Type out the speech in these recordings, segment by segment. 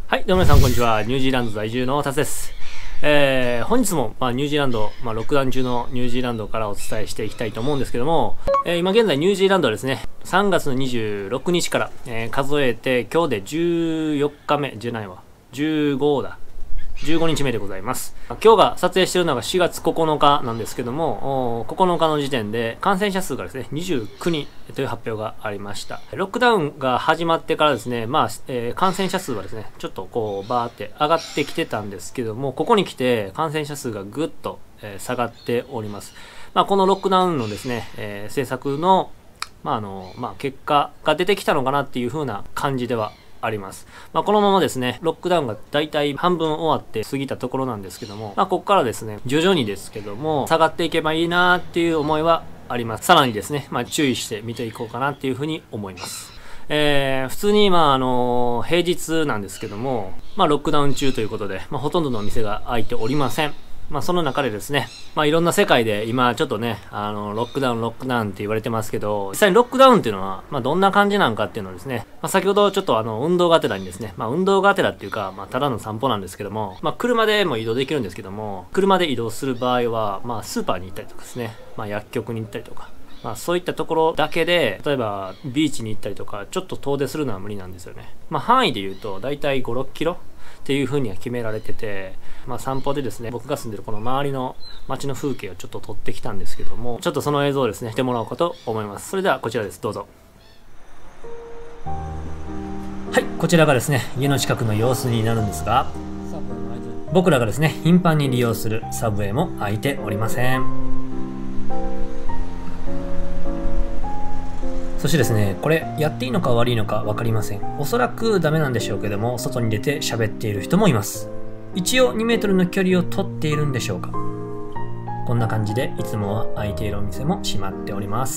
はい、どうも皆さん、こんにちは。ニュージーランド在住のタスです。本日も、ニュージーランド、ロックダウン中のニュージーランドからお伝えしていきたいと思うんですけども、今現在ニュージーランドはですね、3月の26日から、数えて、今日で14日目、15だ。15日目でございます。今日が撮影しているのが4月9日なんですけども、9日の時点で感染者数がですね、29人という発表がありました。ロックダウンが始まってからですね、感染者数はですね、ちょっとこうバーって上がってきてたんですけども、ここに来て感染者数がぐっと、下がっております。このロックダウンのですね、政策の結果が出てきたのかなっていう風な感じではあります。このままですね、ロックダウンがだいたい半分終わって過ぎたところなんですけども、ここからですね、徐々にですけども、下がっていけばいいなーっていう思いはあります。さらにですね、注意して見ていこうかなっていうふうに思います。普通に、平日なんですけども、ロックダウン中ということで、ほとんどのお店が開いておりません。その中でですね、いろんな世界で今ちょっとね、ロックダウンって言われてますけど、実際にロックダウンっていうのは、どんな感じなんかっていうのをですね、先ほどちょっと運動がてらにですね、運動がてらっていうか、ただの散歩なんですけども、車でも移動できるんですけども、車で移動する場合は、スーパーに行ったりとかですね、薬局に行ったりとか、そういったところだけで、例えばビーチに行ったりとか、ちょっと遠出するのは無理なんですよね。範囲で言うと、だいたい5、6キロっていう風には決められてて、散歩でですね、僕が住んでるこの周りの街の風景をちょっと撮ってきたんですけども、ちょっとその映像をですね、してもらおうかと思います。それではこちらです。どうぞ。はい、こちらがですね、家の近くの様子になるんですが、僕らがですね、頻繁に利用するサブウェイも開いておりません。そしてですね、これやっていいのか悪いのか分かりません。おそらくダメなんでしょうけども、外に出て喋っている人もいます。一応2メートルの距離を取っているんでしょうか。こんな感じでいつもは開いているお店も閉まっております。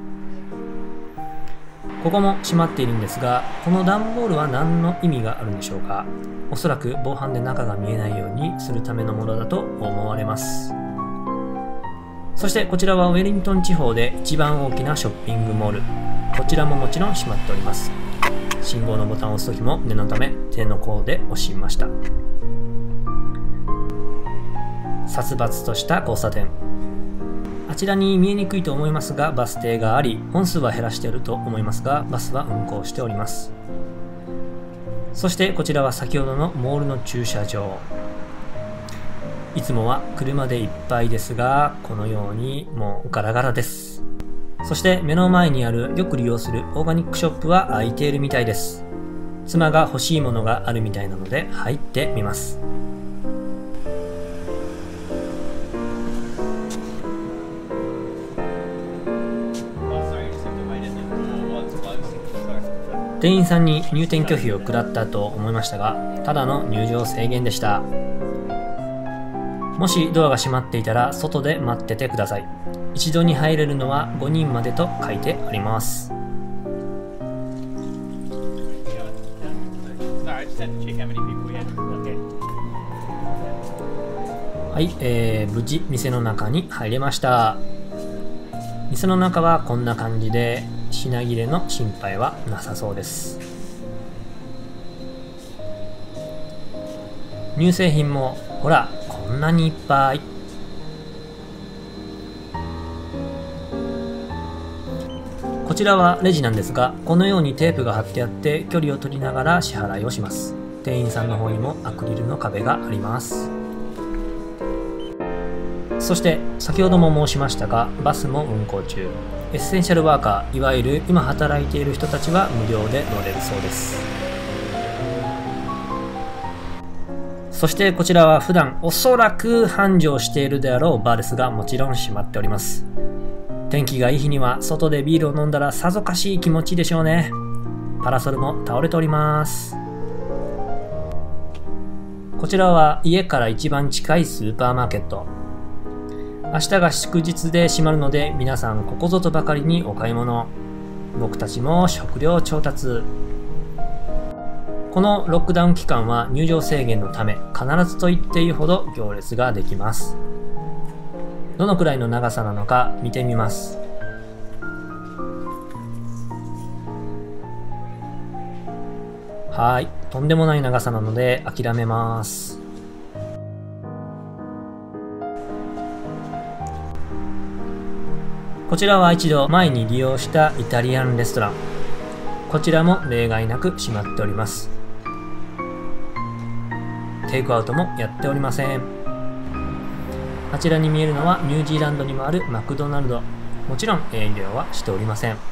ここも閉まっているんですが、この段ボールは何の意味があるんでしょうか。おそらく防犯で中が見えないようにするためのものだと思われます。そしてこちらはウェリントン地方で一番大きなショッピングモール。こちらももちろん閉まっております。信号のボタンを押すときも念のため手の甲で押しました。殺伐とした交差点。あちらに見えにくいと思いますがバス停があり、本数は減らしていると思いますがバスは運行しております。そしてこちらは先ほどのモールの駐車場。いつもは車でいっぱいですが、このようにもうガラガラです。そして目の前にあるよく利用するオーガニックショップは開いているみたいです。妻が欲しいものがあるみたいなので入ってみます。店員さんに入店拒否を食らったと思いましたが、ただの入場制限でした。もしドアが閉まっていたら外で待っててください。一度に入れるのは5人までと書いてあります。はい、無事店の中に入れました。店の中はこんな感じで品切れの心配はなさそうです。乳製品もほらこんなにいっぱい。こちらはレジなんですが、このようにテープが貼ってあって距離を取りながら支払いをします。店員さんの方にもアクリルの壁があります。そして先ほども申しましたがバスも運行中。エッセンシャルワーカー、いわゆる今働いている人たちは無料で乗れるそうです。そしてこちらは普段おそらく繁盛しているであろうバーですが、もちろん閉まっております。天気がいい日には外でビールを飲んだらさぞかしい気持ちでしょうね。パラソルも倒れております。こちらは家から一番近いスーパーマーケット。明日が祝日で閉まるので皆さんここぞとばかりにお買い物。僕たちも食料調達。このロックダウン期間は入場制限のため必ずと言っていいほど行列ができます。どのくらいの長さなのか見てみます。 はい、とんでもない長さなので諦めます。こちらは一度前に利用したイタリアンレストラン。こちらも例外なく閉まっております。テイクアウトもやっておりません。あちらに見えるのはニュージーランドにもあるマクドナルド。もちろん営業はしておりません。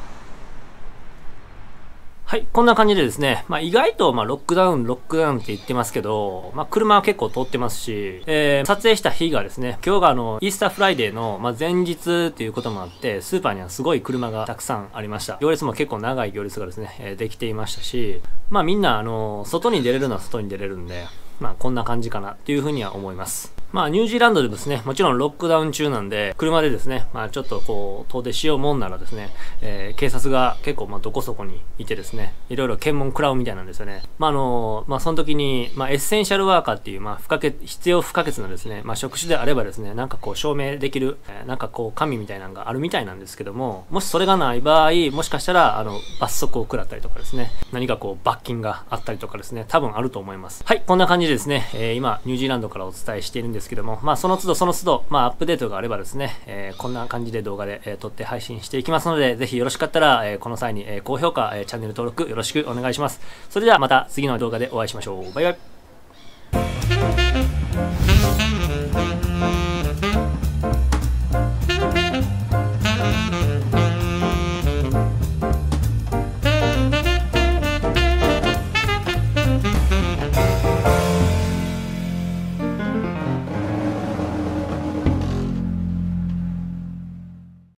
はい、こんな感じでですね、意外とロックダウンって言ってますけど、車は結構通ってますし、撮影した日がですね、今日がイースターフライデーの、前日っていうこともあって、スーパーにはすごい車がたくさんありました。行列も結構長い行列がですね、できていましたし、みんな外に出れるのは外に出れるんで、こんな感じかなっていうふうには思います。ニュージーランドでですね、もちろんロックダウン中なんで、車でですね、ちょっとこう、遠出しようもんならですね、警察が結構どこそこにいてですね、いろいろ検問食らうみたいなんですよね。その時に、エッセンシャルワーカーっていう、必要不可欠なですね、職種であればですね、なんかこう、証明できる、なんかこう、紙みたいなのがあるみたいなんですけども、もしそれがない場合、もしかしたら、罰則を食らったりとかですね、何かこう、罰金があったりとかですね、多分あると思います。はい、こんな感じでですね、今、ニュージーランドからお伝えしているんですけども、その都度アップデートがあればですね、こんな感じで動画で、撮って配信していきますので、ぜひよろしかったら、この際に、高評価、チャンネル登録よろしくお願いします。それではまた次の動画でお会いしましょう。バイバイ。